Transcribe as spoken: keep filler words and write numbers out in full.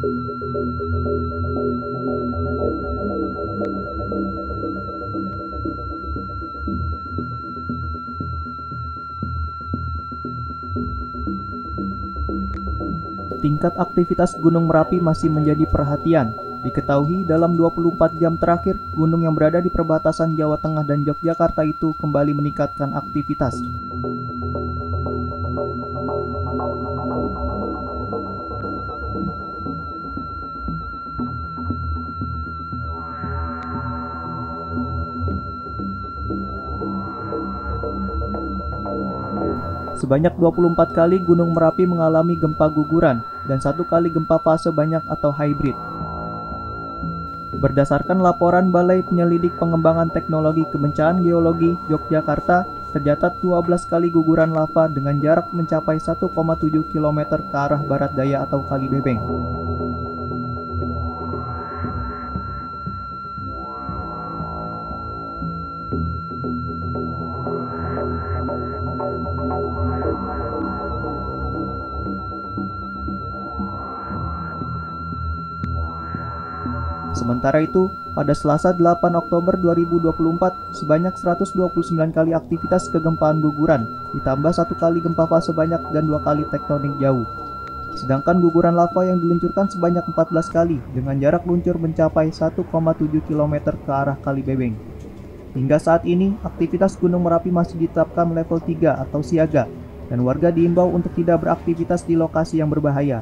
Tingkat aktivitas Gunung Merapi masih menjadi perhatian. Diketahui dalam dua puluh empat jam terakhir, gunung yang berada di perbatasan Jawa Tengah dan Yogyakarta itu kembali meningkatkan aktivitas. Sebanyak dua puluh empat kali Gunung Merapi mengalami gempa guguran dan satu kali gempa fase banyak atau hybrid. Berdasarkan laporan Balai Penyelidik Pengembangan Teknologi Kebencanaan Geologi Yogyakarta, tercatat dua belas kali guguran lava dengan jarak mencapai satu koma tujuh kilometer ke arah barat daya atau Kali Bebeng. Sementara itu, pada Selasa delapan Oktober dua ribu dua puluh empat, sebanyak seratus dua puluh sembilan kali aktivitas kegempaan guguran, ditambah satu kali gempa fase banyak dan dua kali tektonik jauh. Sedangkan guguran lava yang diluncurkan sebanyak empat belas kali dengan jarak luncur mencapai satu koma tujuh kilometer ke arah Kali Bebeng. Hingga saat ini, aktivitas Gunung Merapi masih ditetapkan level tiga atau siaga, dan warga diimbau untuk tidak beraktivitas di lokasi yang berbahaya.